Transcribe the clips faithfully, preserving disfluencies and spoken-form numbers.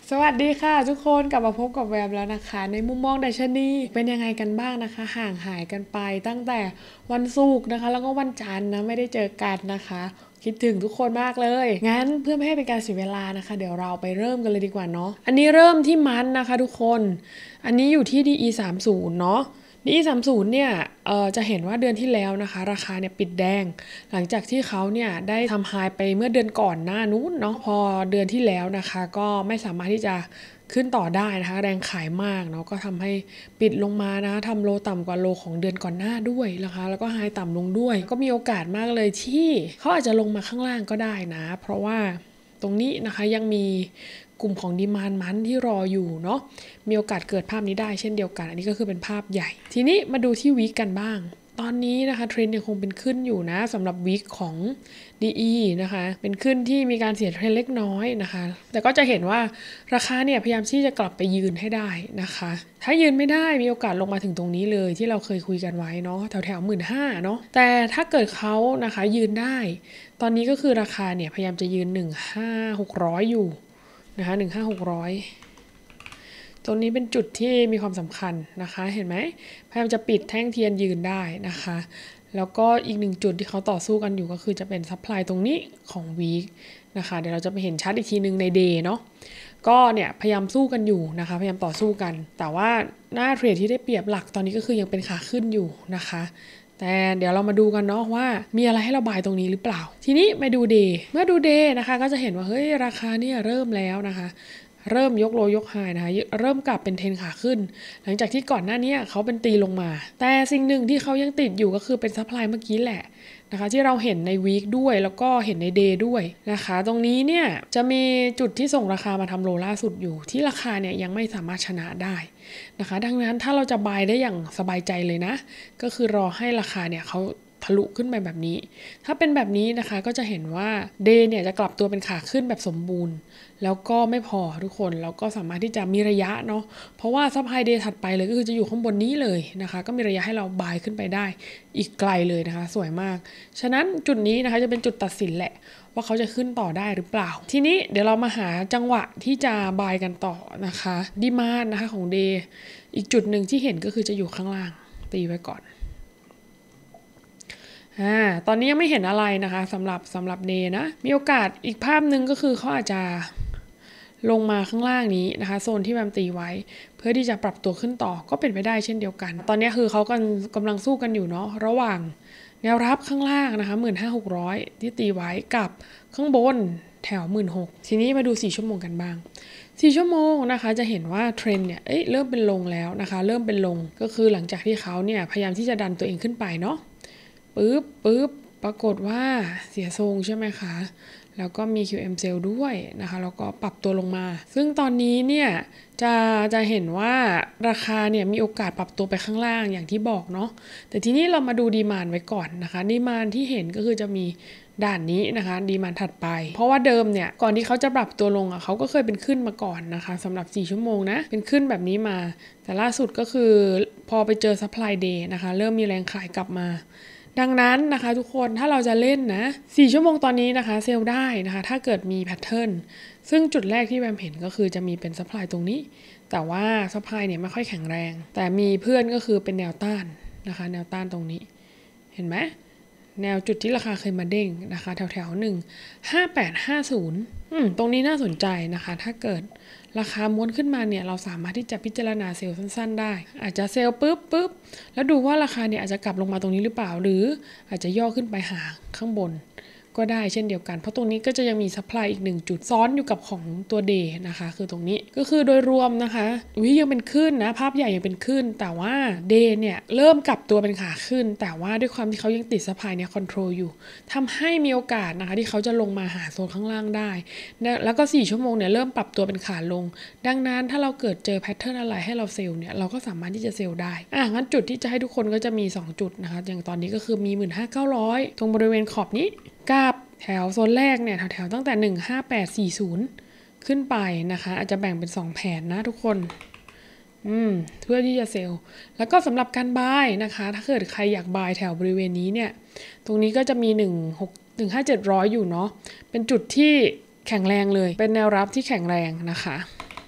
สวัสดีค่ะทุกคนกลับมาพบกับแวมแล้วนะคะในมุมมองดัชนีเป็นยังไงกันบ้างนะคะห่างหายกันไปตั้งแต่วันศุกร์นะคะแล้วก็วันจันทร์นะไม่ได้เจอกันนะคะคิดถึงทุกคนมากเลยงั้นเพื่อไม่ให้เป็นการเสียเวลานะคะเดี๋ยวเราไปเริ่มกันเลยดีกว่าเนาะอันนี้เริ่มที่มันนะคะทุกคนอันนี้อยู่ที่ ดี อี สามสิบ เนาะ ดี อี สามสิบ เนี่ยเอ่อจะเห็นว่าเดือนที่แล้วนะคะราคาเนี่ยปิดแดงหลังจากที่เขาเนี่ยได้ทำไฮไปเมื่อเดือนก่อนหน้านู้นเนาะพอเดือนที่แล้วนะคะก็ไม่สามารถที่จะขึ้นต่อได้นะคะแรงขายมากเนาะก็ทำให้ปิดลงมานะคะทำโลต่ำกว่าโลของเดือนก่อนหน้าด้วยนะคะแล้วก็ไฮต่ำลงด้วยก็มีโอกาสมากเลยที่เขาอาจจะลงมาข้างล่างก็ได้นะเพราะว่าตรงนี้นะคะยังมีกลุ่มของดีมานด์มันที่รออยู่เนาะมีโอกาสเกิดภาพนี้ได้เช่นเดียวกันอันนี้ก็คือเป็นภาพใหญ่ทีนี้มาดูที่วีคกันบ้างตอนนี้นะคะเทรนด์ยังคงเป็นขึ้นอยู่นะสำหรับวีคของ ดี อี นะคะเป็นขึ้นที่มีการเสียเทรนด์เล็กน้อยนะคะแต่ก็จะเห็นว่าราคาเนี่ยพยายามที่จะกลับไปยืนให้ได้นะคะถ้ายืนไม่ได้มีโอกาสลงมาถึงตรงนี้เลยที่เราเคยคุยกันไว้เนาะแถวแถวหมื่นห้าเนาะแต่ถ้าเกิดเขานะคะยืนได้ตอนนี้ก็คือราคาเนี่ยพยายามจะยืนหนึ่งพันห้าร้อย หกร้อยอยู่นะคะหนึ่งพันห้าร้อย หกร้อยตรงนี้เป็นจุดที่มีความสำคัญนะคะเห็นไหมพยายามจะปิดแท่งเทียนยืนได้นะคะแล้วก็อีกหนึ่งจุดที่เขาต่อสู้กันอยู่ก็คือจะเป็นซัพพลายตรงนี้ของวีคนะคะเดี๋ยวเราจะไปเห็นชัดอีกทีนึงในเดย์เนาะก็เนี่ยพยายามสู้กันอยู่นะคะพยายามต่อสู้กันแต่ว่าหน้าเทรดที่ได้เปรียบหลักตอนนี้ก็คือยังเป็นขาขึ้นอยู่นะคะแต่เดี๋ยวเรามาดูกันเนาะว่ามีอะไรให้เราบายตรงนี้หรือเปล่าทีนี้มาดูเดย์เมื่อดูเดย์นะคะก็จะเห็นว่าเฮ้ยราคาเนี่ยเริ่มแล้วนะคะเริ่มยกโลยกไฮนะคะเริ่มกลับเป็นเทรนขาขึ้นหลังจากที่ก่อนหน้านี้เขาเป็นตีลงมาแต่สิ่งหนึ่งที่เขายังติดอยู่ก็คือเป็นซัพพลายเมื่อกี้แหละนะคะที่เราเห็นในวีคด้วยแล้วก็เห็นในเดย์ด้วยนะคะตรงนี้เนี่ยจะมีจุดที่ส่งราคามาทำโลล่าสุดอยู่ที่ราคาเนี่ยยังไม่สามารถชนะได้นะคะดังนั้นถ้าเราจะบายได้อย่างสบายใจเลยนะก็คือรอให้ราคาเนี่ยเขาทะลุขึ้นไปแบบนี้ถ้าเป็นแบบนี้นะคะก็จะเห็นว่าเดย์เนี่ยจะกลับตัวเป็นขาขึ้นแบบสมบูรณ์แล้วก็ไม่พอทุกคนแล้วก็สามารถที่จะมีระยะเนาะเพราะว่าซัพพลายเดย์ถัดไปเลยก็คือจะอยู่ข้างบนนี้เลยนะคะก็มีระยะให้เราบายขึ้นไปได้อีกไกลเลยนะคะสวยมากฉะนั้นจุดนี้นะคะจะเป็นจุดตัดสินแหละว่าเขาจะขึ้นต่อได้หรือเปล่าทีนี้เดี๋ยวเรามาหาจังหวะที่จะบายกันต่อนะคะดีมานด์นะคะของเดย์อีกจุดหนึ่งที่เห็นก็คือจะอยู่ข้างล่างตีไว้ก่อนอ่าตอนนี้ยังไม่เห็นอะไรนะคะสำหรับสำหรับเดย์นะมีโอกาสอีกภาพหนึ่งก็คือเขาอาจจะลงมาข้างล่างนี้นะคะโซนที่แวมตีไว้เพื่อที่จะปรับตัวขึ้นต่อก็เป็นไปได้เช่นเดียวกันตอนนี้คือเขากำลังกำลังสู้กันอยู่เนาะระหว่างแนวรับข้างล่างนะคะหมื่นห้าหกร้อยที่ตีไว้กับข้างบนแถวหมื่นหกทีนี้มาดูสี่ชั่วโมงกันบ้างสี่ชั่วโมงนะคะจะเห็นว่าเทรนเนี่ยเอ้ยเริ่มเป็นลงแล้วนะคะเริ่มเป็นลงก็คือหลังจากที่เขาเนี่ยพยายามที่จะดันตัวเองขึ้นไปเนาะปึ๊บปึ๊บปรากฏว่าเสียทรงใช่ไหมคะแล้วก็มี คิว เอ็ม Sell ด้วยนะคะแล้วก็ปรับตัวลงมาซึ่งตอนนี้เนี่ยจะจะเห็นว่าราคาเนี่ยมีโอกาสปรับตัวไปข้างล่างอย่างที่บอกเนาะแต่ทีนี้เรามาดูดีมานด์ไว้ก่อนนะคะดีมานด์ที่เห็นก็คือจะมีด้านนี้นะคะดีมานด์ถัดไปเพราะว่าเดิมเนี่ยก่อนที่เขาจะปรับตัวลงอ่ะเขาก็เคยเป็นขึ้นมาก่อนนะคะสำหรับสี่ชั่วโมงนะเป็นขึ้นแบบนี้มาแต่ล่าสุดก็คือพอไปเจอ Supply Day นะคะเริ่มมีแรงขายกลับมาดังนั้นนะคะทุกคนถ้าเราจะเล่นนะสี่ชั่วโมงตอนนี้นะคะเซลล์ได้นะคะถ้าเกิดมีแพทเทิร์นซึ่งจุดแรกที่แวมเห็นก็คือจะมีเป็นซัพพลายตรงนี้แต่ว่าซัพพลายเนี่ยไม่ค่อยแข็งแรงแต่มีเพื่อนก็คือเป็นแนวต้านนะคะแนวต้านตรงนี้เห็นไหมแนวจุดที่ราคาเคยมาเด้งนะคะแถวแถวหนึ่งห้าแปดห้าศูนย์อืมตรงนี้น่าสนใจนะคะถ้าเกิดราคาม้วนขึ้นมาเนี่ยเราสามารถที่จะพิจารณาเซลล์สั้นๆได้อาจจะเซลล์ปุ๊บปุ๊บแล้วดูว่าราคาเนี่ยอาจจะกลับลงมาตรงนี้หรือเปล่าหรืออาจจะย่อขึ้นไปหาข้างบนก็ได้เช่นเดียวกันเพราะตรงนี้ก็จะยังมีซัพพลายอีกหนึ่งจุดซ้อนอยู่กับของตัวเดย์นะคะคือตรงนี้ก็คือโดยรวมนะคะวิยังเป็นขึ้นนะภาพใหญ่ยังเป็นขึ้นแต่ว่าเดย์เนี่ยเริ่มกลับตัวเป็นขาขึ้นแต่ว่าด้วยความที่เขายังติดซัพพลายเนี่ยคอนโทรลอยู่ทำให้มีโอกาสนะคะที่เขาจะลงมาหาโซนข้างล่างได้แล้วก็สี่ชั่วโมงเนี่ยเริ่มปรับตัวเป็นขาลงดังนั้นถ้าเราเกิดเจอแพทเทิร์นอะไรให้เราเซลล์เนี่ยเราก็สามารถที่จะเซลล์ได้อ่ะงั้นจุดที่จะให้ทุกคนก็จะมีสองจุดนะคะอย่างตอนนี้ก็คือมี หนึ่งหมื่นห้าพันเก้าร้อย ตรงบริเวณขอบนี้กับแถวโซนแรกเนี่ยแถวๆตั้งแต่หนึ่งพันห้าร้อยแปดสิบขึ้นไปนะคะอาจจะแบ่งเป็นสองแผนนะทุกคนอืมเพื่อที่จะเซลล์แล้วก็สำหรับการบายนะคะถ้าเกิดใครอยากบายแถวบริเวณนี้เนี่ยตรงนี้ก็จะมีหนึ่ง หก หนึ่งพันห้าร้อย เจ็ดร้อยอยู่เนาะเป็นจุดที่แข็งแรงเลยเป็นแนวรับที่แข็งแรงนะคะ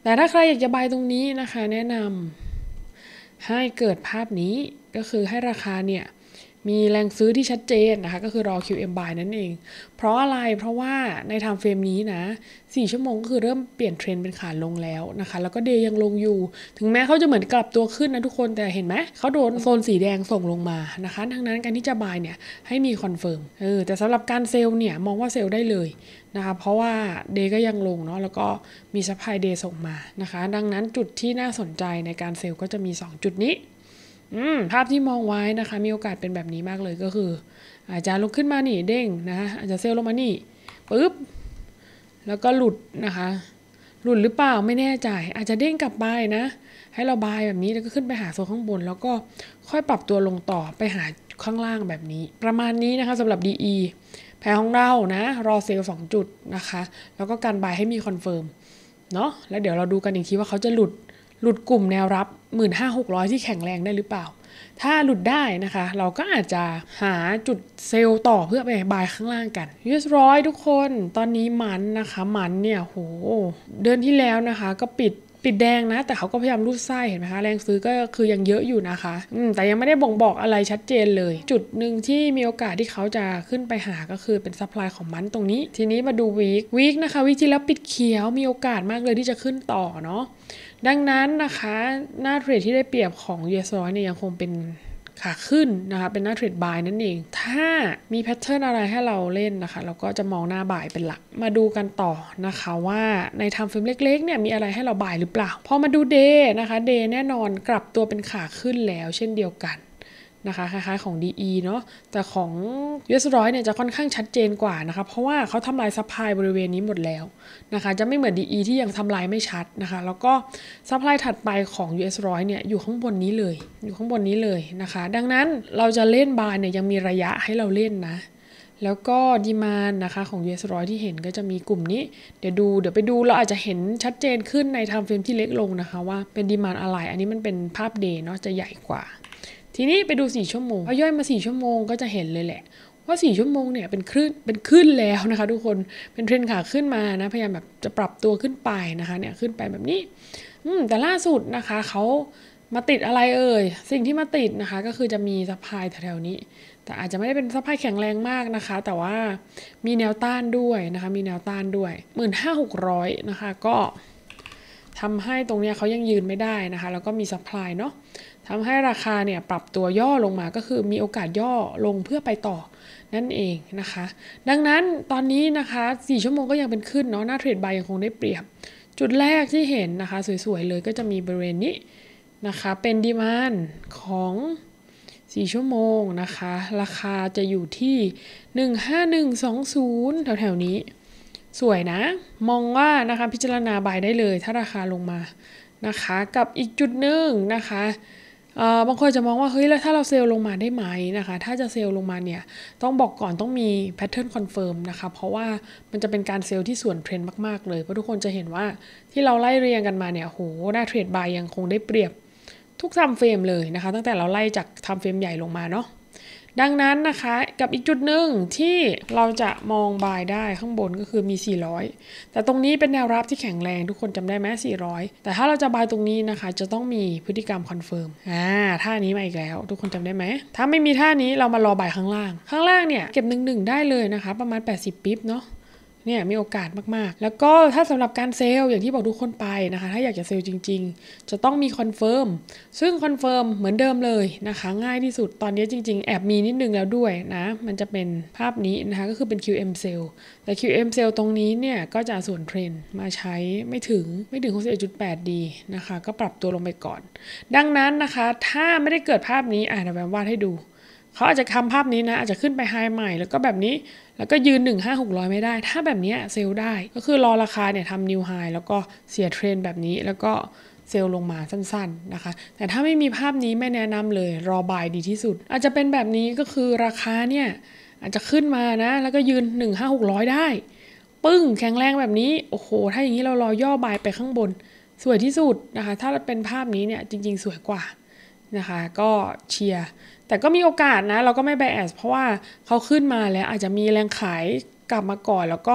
แต่ถ้าใครอยากจะบายตรงนี้นะคะแนะนำให้เกิดภาพนี้ก็คือให้ราคาเนี่ยมีแรงซื้อที่ชัดเจนนะคะก็คือรอ คิว เอ็ม buy นั่นเองเพราะอะไรเพราะว่าในไทม์เฟรมนี้นะสี่ชั่วโมงก็คือเริ่มเปลี่ยนเทรนด์เป็นขาลงแล้วนะคะแล้วก็เดย์ยังลงอยู่ถึงแม้เขาจะเหมือนกลับตัวขึ้นนะทุกคนแต่เห็นไหมเขาโดนโซนสีแดงส่งลงมานะคะดังนั้นการที่จะ buy เนี่ยให้มีคอนเฟิร์มเออแต่สำหรับการเซลล์เนี่ยมองว่าเซลล์ได้เลยนะคะเพราะว่าเดย์ก็ยังลงเนาะแล้วก็มีซัพพลายเดย์ส่งมานะคะดังนั้นจุดที่น่าสนใจในการเซลล์ก็จะมีสองจุดนี้อืมภาพที่มองไว้นะคะมีโอกาสเป็นแบบนี้มากเลยก็คืออาจจะลุกขึ้นมานี่เด้งนะคะอาจจะเซลล์ลงมานี่ปึ๊บแล้วก็หลุดนะคะหลุดหรือเปล่าไม่แน่ใจอาจจะเด้งกลับไปนะให้เราบายแบบนี้แล้วก็ขึ้นไปหาโซนข้างบนแล้วก็ค่อยปรับตัวลงต่อไปหาข้างล่างแบบนี้ประมาณนี้นะคะสำหรับ ดี อี แผนของเรานะรอเซลล์สองจุดนะคะแล้วก็การบายให้มีคอนเฟิร์มเนาะแล้วเดี๋ยวเราดูกันอีกทีว่าเขาจะหลุดหลุดกลุ่มแนวรับ หนึ่งหมื่นห้าพันหกร้อย ที่แข็งแรงได้หรือเปล่าถ้าหลุดได้นะคะเราก็อาจจะหาจุดเซลล์ต่อเพื่อไปบายข้างล่างกัน ยู เอส ร้อยทุกคนตอนนี้มันนะคะมันเนี่ยโหเดือนที่แล้วนะคะก็ปิดปิดแดงนะแต่เขาก็พยายามรูดไส้เห็นไหมคะแรงซื้อก็คือยังเยอะอยู่นะคะอืมแต่ยังไม่ได้บ่งบอกอะไรชัดเจนเลยจุดหนึ่งที่มีโอกาสที่เขาจะขึ้นไปหาก็คือเป็นซัพพลายของมันตรงนี้ทีนี้มาดูวีควีคนะคะวีคที่แล้วปิดเขียวมีโอกาสมากเลยที่จะขึ้นต่อเนาะดังนั้นนะคะหน้าเทรดที่ได้เปรียบของ ยู เอส ร้อยเนี่ยยังคงเป็นขาขึ้นนะคะเป็นหน้าเทรดบายนั่นเองถ้ามีแพทเทิร์นอะไรให้เราเล่นนะคะเราก็จะมองหน้าบ่ายเป็นหลักมาดูกันต่อนะคะว่าในไทม์เฟรมเล็กๆเนี่ยมีอะไรให้เราบ่ายหรือเปล่าพอมาดูเดย์นะคะเดย์แน่นอนกลับตัวเป็นขาขึ้นแล้วเช่นเดียวกันนะคะคล้ายๆของ ดี อี เนาะแต่ของ ยู เอส ร้อยเนี่ยจะค่อนข้างชัดเจนกว่านะคะเพราะว่าเขาทำลายซัพพลายบริเวณนี้หมดแล้วนะคะจะไม่เหมือน ดี อี ที่ยังทำลายไม่ชัดนะคะแล้วก็ซัพพลายถัดไปของ ยู เอส ร้อยเนี่ยอยู่ข้างบนนี้เลยอยู่ข้างบนนี้เลยนะคะดังนั้นเราจะเล่นบาร์เนี่ยยังมีระยะให้เราเล่นนะแล้วก็ดีมานด์นะคะของ ยู เอส ร้อยที่เห็นก็จะมีกลุ่มนี้เดี๋ยวดูเดี๋ยวไปดูเราอาจจะเห็นชัดเจนขึ้นในไทม์เฟรมที่เล็กลงนะคะว่าเป็นดีมานด์อะไรอันนี้มันเป็นภาพเดย์เนาะจะใหญ่กว่าทีนี้ไปดูสี่ชั่วโมงพอย่อยมาสี่ชั่วโมงก็จะเห็นเลยแหละว่าสี่ชั่วโมงเนี่ยเป็นขึ้นเป็นขึ้นแล้วนะคะทุกคนเป็นเทรนขาขึ้นมานะพยายามแบบจะปรับตัวขึ้นไปนะคะเนี่ยขึ้นไปแบบนี้อืมแต่ล่าสุดนะคะเขามาติดอะไรเอ่ยสิ่งที่มาติดนะคะก็คือจะมีซัพพลายแถวๆนี้แต่อาจจะไม่ได้เป็นซัพพลายแข็งแรงมากนะคะแต่ว่ามีแนวต้านด้วยนะคะมีแนวต้านด้วย หนึ่งหมื่นห้าพันหกร้อย นะคะก็ทำให้ตรงนี้เขายังยืนไม่ได้นะคะแล้วก็มีซัพพลายเนาะทำให้ราคาเนี่ยปรับตัวย่อลงมาก็คือมีโอกาสย่อลงเพื่อไปต่อนั่นเองนะคะดังนั้นตอนนี้นะคะสี่ชั่วโมงก็ยังเป็นขึ้นเนาะหน้าเทรดบายยังคงได้เปรียบจุดแรกที่เห็นนะคะสวยๆเลยก็จะมีบริเวณนี้นะคะเป็นดีมานด์ของสี่ชั่วโมงนะคะราคาจะอยู่ที่หนึ่งห้าหนึ่งสองศูนย์แถวๆนี้สวยนะมองว่านะคะพิจารณาบายได้เลยถ้าราคาลงมานะคะกับอีกจุดหนึ่งนะคะบางคนจะมองว่าเฮ้ยแล้วถ้าเราเซลล์ลงมาได้ไหมนะคะถ้าจะเซลล์ลงมาเนี่ยต้องบอกก่อนต้องมีแพทเทิร์นคอนเฟิร์มนะคะเพราะว่ามันจะเป็นการเซลล์ที่ส่วนเทรนด์มากๆเลยเพราะทุกคนจะเห็นว่าที่เราไล่เรียงกันมาเนี่ยโหหน้าเทรดบายยังคงได้เปรียบทุกไทม์เฟรมเลยนะคะตั้งแต่เราไล่จากไทม์เฟรมใหญ่ลงมาเนาะดังนั้นนะคะกับอีกจุดหนึ่งที่เราจะมองบายได้ข้างบนก็คือมีสี่ร้อยแต่ตรงนี้เป็นแนวรับที่แข็งแรงทุกคนจำได้ไหมสี่ร้อยแต่ถ้าเราจะบายตรงนี้นะคะจะต้องมีพฤติกรรมคอนเฟิร์มอ่าท่านี้มาอีกแล้วทุกคนจำได้ไหมถ้าไม่มีท่านี้เรามารอบายข้างล่างข้างล่างเนี่ยเก็บหนึ่งหนึ่งได้เลยนะคะประมาณแปดสิบปิ๊บเนาะเนี่ยมีโอกาสมากๆแล้วก็ถ้าสำหรับการเซลล์อย่างที่บอกทุกคนไปนะคะถ้าอยากจะเซลล์จริงๆจะต้องมีคอนเฟิร์มซึ่งคอนเฟิร์มเหมือนเดิมเลยนะคะง่ายที่สุดตอนนี้จริงๆแอบมีนิดนึงแล้วด้วยนะมันจะเป็นภาพนี้นะคะก็คือเป็น คิว เอ็ม Sell แต่ คิว เอ็ม Sell ตรงนี้เนี่ยก็จะส่วนเทรนมาใช้ไม่ถึงไม่ถึง หกสิบเอ็ดจุดแปด ดีนะคะก็ปรับตัวลงไปก่อนดังนั้นนะคะถ้าไม่ได้เกิดภาพนี้อ่ะเดี๋ยวแบมวาดให้ดูเขาอาจจะทำภาพนี้นะอาจจะขึ้นไปไฮใหม่แล้วก็แบบนี้แล้วก็ยืนหนึ่งห้าหกร้อยไม่ได้ถ้าแบบนี้เซลล์ได้ก็คือรอราคาเนี่ยทำนิวไฮแล้วก็เสียเทรนแบบนี้แล้วก็เซลล์ลงมาสั้นๆนะคะแต่ถ้าไม่มีภาพนี้ไม่แนะนำเลยรอบายดีที่สุดอาจจะเป็นแบบนี้ก็คือราคาเนี่ยอาจจะขึ้นมานะแล้วก็ยืนหนึ่งห้าหกร้อยได้ปึ้งแข็งแรงแบบนี้โอ้โหถ้าอย่างนี้เรารอย่อบายไปข้างบนสวยที่สุดนะคะถ้าเป็นภาพนี้เนี่ยจริงๆสวยกว่านะคะก็เชียร์แต่ก็มีโอกาสนะเราก็ไม่ไบแอสเพราะว่าเขาขึ้นมาแล้วอาจจะมีแรงขายกลับมาก่อนแล้วก็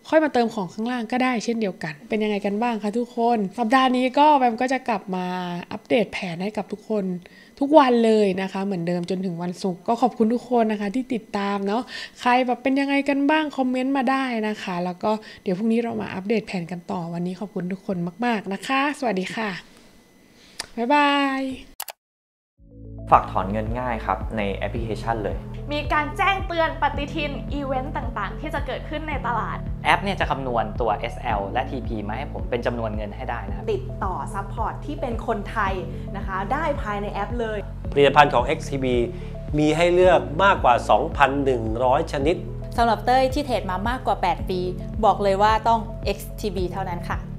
ค่อยมาเติมของข้างล่างก็ได้เช่นเดียวกันเป็นยังไงกันบ้างคะทุกคนสัปดาห์นี้ก็แบมก็จะกลับมาอัปเดตแผนให้กับทุกคนทุกวันเลยนะคะเหมือนเดิมจนถึงวันศุกร์ก็ขอบคุณทุกคนนะคะที่ติดตามเนาะใครแบบเป็นยังไงกันบ้างคอมเมนต์มาได้นะคะแล้วก็เดี๋ยวพรุ่งนี้เรามาอัปเดตแผนกันต่อวันนี้ขอบคุณทุกคนมากๆนะคะสวัสดีค่ะบ๊ายบายฝากถอนเงินง่ายครับในแอปพลิเคชันเลยมีการแจ้งเตือนปฏิทินอีเวนต์ต่างๆที่จะเกิดขึ้นในตลาดแอปเนี่ยจะคำนวณตัว เอส แอล และ ที พี มาให้ผมเป็นจำนวนเงินให้ได้นะครับติดต่อซัพพอร์ตที่เป็นคนไทยนะคะได้ภายในแอปเลยผลิตภัณฑ์ของ เอ็กซ์ ที บี มีให้เลือกมากกว่า สองพันหนึ่งร้อย ชนิดสำหรับเต้ยที่เทรดมามากกว่าแปดปีบอกเลยว่าต้อง เอ็กซ์ ที บี เท่านั้นค่ะ